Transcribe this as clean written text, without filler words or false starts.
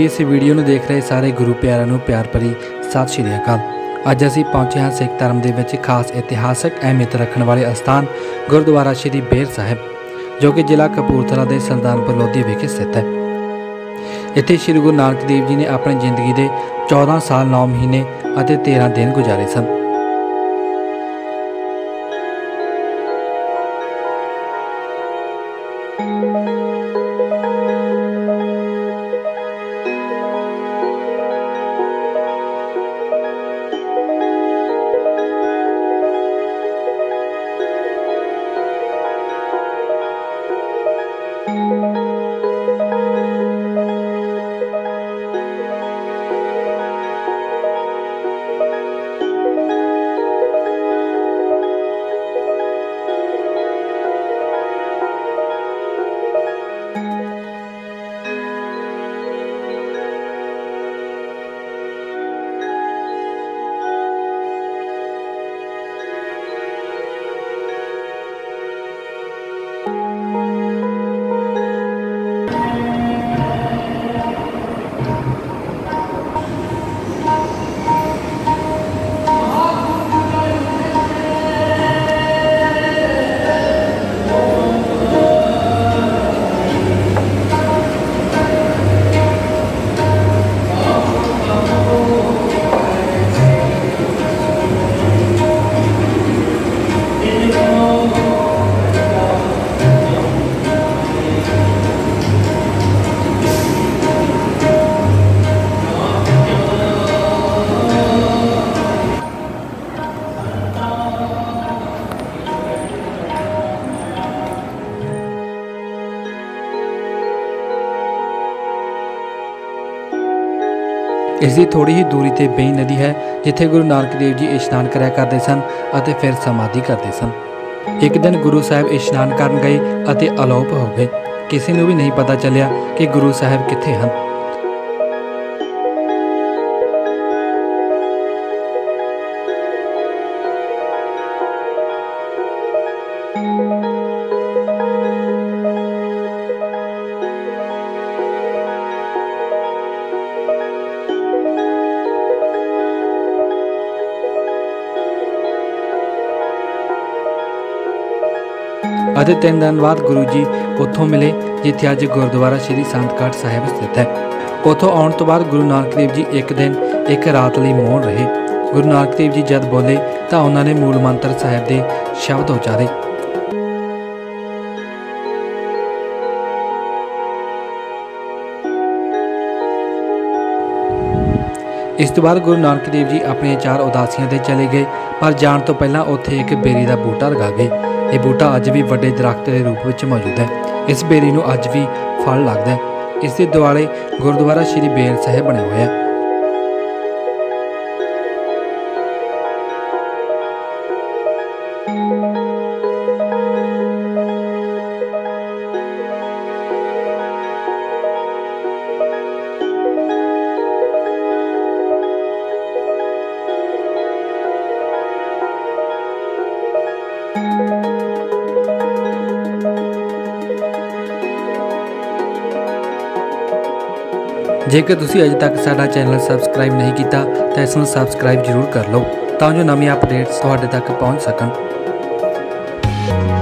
साडी इस वीडियो ਨੂੰ देख रहे सारे गुरु प्यारां ਨੂੰ प्यार भरी सत श्री अकाल। अज असीं पहुंचे हाँ सिख धर्म दे विच खास इतिहासक अहमियत रखने वाले अस्थान गुरुद्वारा श्री बेर साहिब जो कि जिला कपूरथला के सुल्तानपुर लोधी विखे स्थित है। इत्थे श्री गुरु नानक देव जी ने अपनी जिंदगी के 14 साल 9 महीने और 13 दिन गुजारे सन। इसकी थोड़ी ही दूरी ते बेई नदी है जिथे गुरु नानक देव जी इशनान कराया करते सन और फिर समाधि करते सन। एक दिन गुरु साहब इशनान करन गए और अलोप हो गए। किसी को भी नहीं पता चलिया कि गुरु साहब कित्थे हैं। ਅਤੇ 3 दिन बाद गुरु जी उत्थों मिले जिथे अज गुरुद्वारा श्री संतकाट साहिब स्थित है। उत्थों आने तो बाद गुरु नानक देव जी एक दिन एक रात लिए मौन रहे। गुरु नानक देव जी जब बोले तो उन्होंने मूल मंत्र साहिब के शब्द उचारे। इस तो बाद गुरु नानक देव जी अपने 4 उदासियां ते चले गए, पर जाने तो पहला उत्थे एक बेरी का बूटा लगा गए। ये बूटा अज भी वड्डे दरख्त के रूप में मौजूद है। इस बेरी को अज भी फल लगता है। इस दे दुआले गुरुद्वारा श्री बेर साहिब बने हुए हैं। जेकर तुसी अजे तक साडा चैनल सबसक्राइब नहीं किया तो इसमें सबसक्राइब जरूर कर लो तां जो नवीं अपडेट्स तुहाडे तक पहुँच सकन।